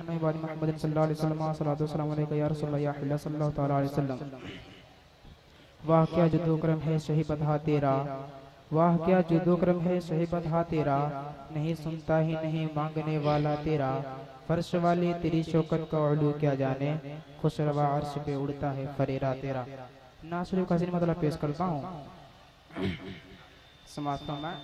मोहम्मद सल्लल्लाहु अलैहि वसल्लम सल्लल्लाहु अलैहि या रसूलल्लाह या हल्ला सल्लल्लाहु तआला अलैहि वसल्लम। वाह क्या जुदो करम है सही बधा तेरा, वाह क्या जुदो करम है सही बधा तेरा, नहीं सुनता ही नहीं मांगने वाला तेरा, फर्श वाली तेरी शौकत का उलू क्या जाने, खुशरवा अर्श पे उड़ता है फरेरा तेरा। नात शरीफ का मतलब पेश करता हूँ, समाप्त में।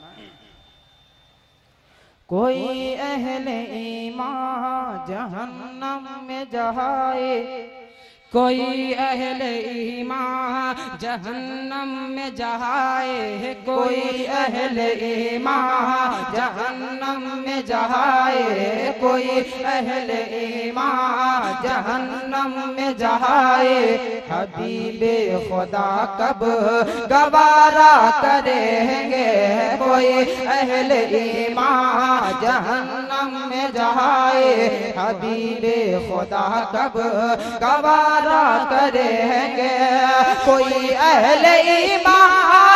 कोई अहले ईमान जहन्नम में जाए, कोई अहले ईमान जहन्नम में जाए, कोई अहले ईमान जहन्नम में जाए, कोई अहले ईमान जहन्नम में जाए, हबीबे खुदा कब गवारा करेंगे, कोई अहले ईमान जहन्नम में जाए, हबीबे खुदा कब गवारा करेंगे, कोई अहले ईमान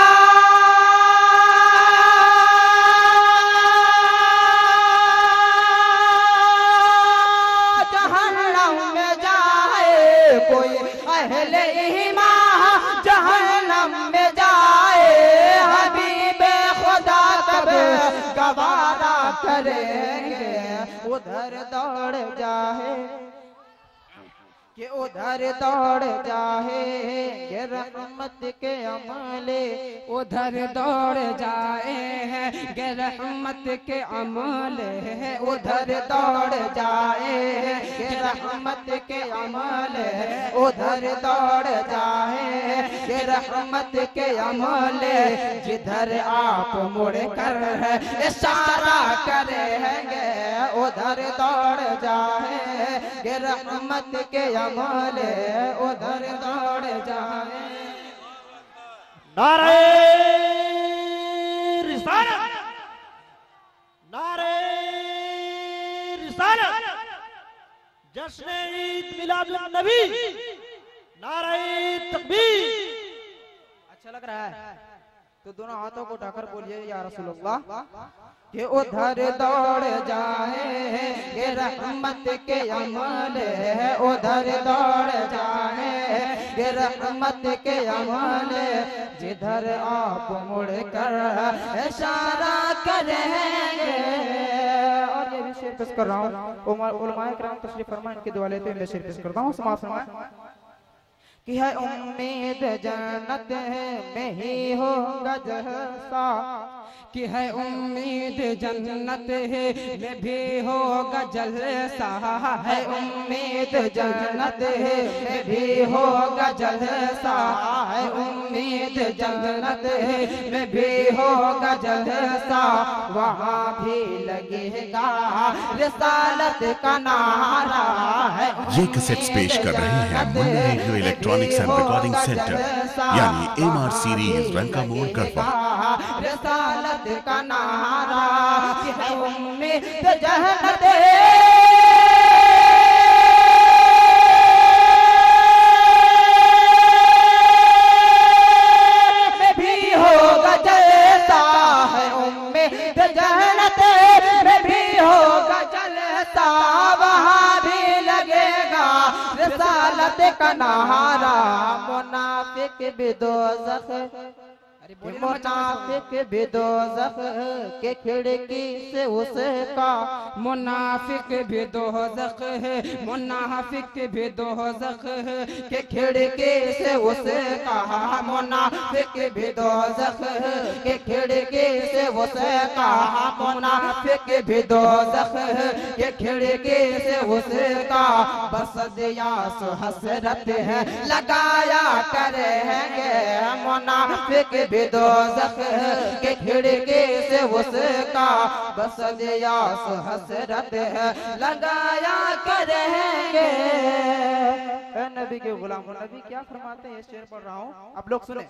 जहन्नम में जाए, कोई अहले ईमान जहन्नम में जाए, हबीबे खुदा कब गवारा करेंगे, उधर दौड़ जाए कि उधर दौड़ जाए रहमत के अमले, उधर दौड़ जाए हैं रहमत के अमले, उधर दौड़ जाए रहमत के अमले, उधर दौड़ जाए रहमत के अमले, जिधर आप मुड़ कर इशारा करेंगे, उधर दौड़ जाए रहमत के अमले, उधर दौड़ जाए। नारे रिसालत, नारे रिसालत, जश्न ईद मिलादुन नबी, नारे तकबीर। अच्छा लग रहा है तो दोनों हाथों को उठाकर बोलिए या रसूलुल्लाह, कि उधर दौड़ जाए रहमत के अमले, उधर दौड़ जाए रहमत के अमले, जिधर आप मुड़ कर इशारा करेंगे। और ये भी शेर पेश कर रहा हूँ, उलमाए किराम तशरीफ फरमाए, इनके दुआ लेते हुए शेर पेश करता हूँ, समाप्त फरमाए। कि है उम्मीद जन्नत में ही होगा जलसा, कि है उम्मीद जन्नत में भी होगा जलसा, है उम्मीद जन्नत में भी होगा जलसा, है उम्मीद जन्नत में भी होगा जलसा, वहाँ भी लगेगा रिसालत का नारा है। ये कैसेट्स पेश कर रहे हैं Munna radio electronics and recording centre, यानी एमआर सीरीज रंका मोड़ गढ़वा। रिसालत का नारा है उम्मीद जन्नत में भी होगा जलसा, है उम्मीद जन्नत में भी होगा जलसा, वहाँ भी लगेगा रिसालत का नारा। मुनाफिक भी दोज़ख, मुनाफिक भी दोज़ख के खिड़की से उसका, मुनाफिक भी दोज़ख है, मुनाफिक भी दोज़ख के खिड़की से उसका, मुनाफिक भी दोज़ख के खिड़की से उसका, मुनाफिक भी दोज़ख के खिड़की से उसका, बस दियास हसरत है लगाया करेंगे, मुनाफिक भी दोज़ख के खिड़की से उसका, बस दियास हसरत है लगाया करेंगे। नबी के गुलाम, नबी क्या फरमाते हैं, शेर पढ़ रहा हूँ, आप लोग सुने।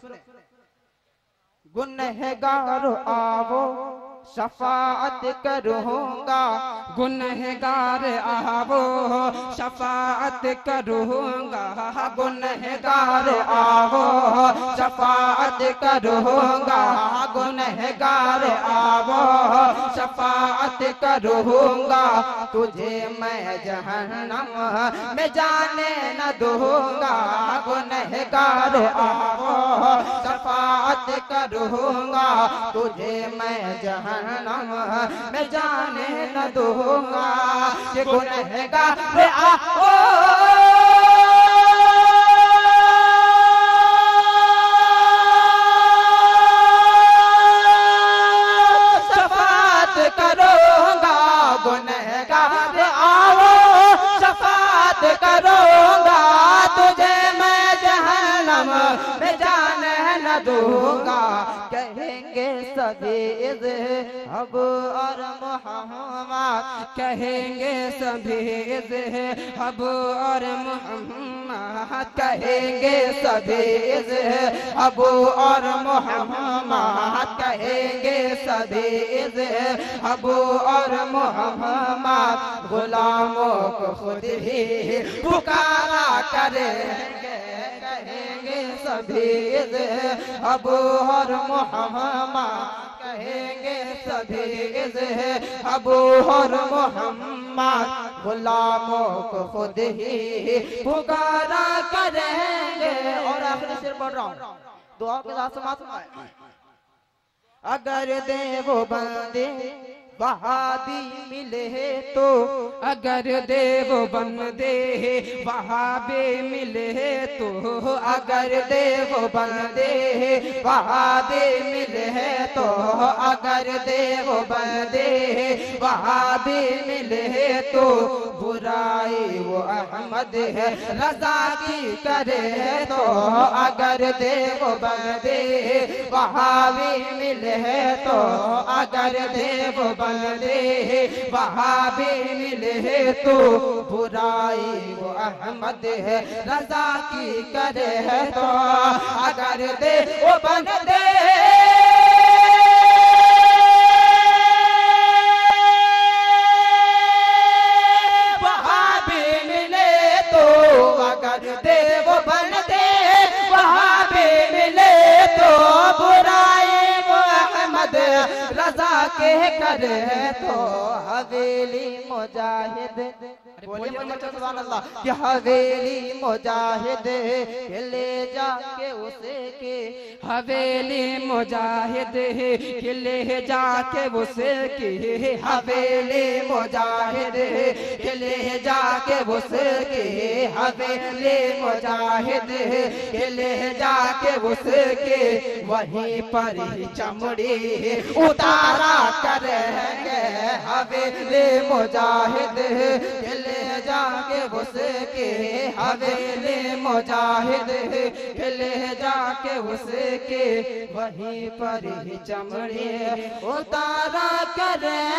गुनहगार आवो शफाअत करूँगा, गुनहगार आवो शफाअत करूँगा गुनहगार आओ, शफाअत करूँगा गुनहगार आओ, शफाअत करूँगा तुझे मैं जहन्नम में जाने न दूँगा गुनहगार आओ, शफाअत करूँगा तुझे मैं जहन्नम में जाने न दूँगा कि गुनहगार आओ। शफाअत करूँगा गुनहगार आओ, शफाअत करूँगा तुझे मैं जहन्नम में जाने न दूँगा। कहेंगे सभी अब और मोहम्मद, कहेंगे सभी अब और मोहम्मद, कहेंगे सभी अब और मोहम्मद, कहेंगे सभी अब और मोहम्मद। गुलामों को खुद ही पुकारा करेंगे, कहेंगे सभी अब और मोहम्मद, कहेंगे सभी अब और मोहम्मद। गुलामों को खुद ही पुकारा करेंगे। और आखिरी शेर पढ़ रहा हूँ, दुआ के साथ समाप्त हुआ। अगर देवबंदी वहाबी मिले तो, अगर देवबंदी वहाबी मिले तो, अगर देवबंदी वहाबी मिले तो, अगर देवबंदी वहाबी मिले तो बुराई वो अहमद है रजा की करे तो, अगर देवबंदी वहाबी मिले तो, अगर देवबंदी वहाबी मिले तो बुराई वो अहमद है रजा की करे तो, अगर देवबंदी वहाबी मिले तो, अगर देवबंदी वहाबी मिले तो बुराई वो अहमद रजा के करे तो। हवेली मुजाहिद, बोलिए सुभान अल्लाह, कि हवेली मुजाहिद के ले जाके उसे के, हवेली मुजाहिद के ले जाके उसे के, हवेली मुजाहिद के ले जाके उसे के, हवेली मुजाहिद के ले जाके उसे के, वहीं पर ही चमड़ी उतारा करेंगे। हवेली मुजाहिद के ले जाके उसके, हवेली मुजाहिद के ले जाके उसके, वहीं पर ही चमड़ी उतारा करें।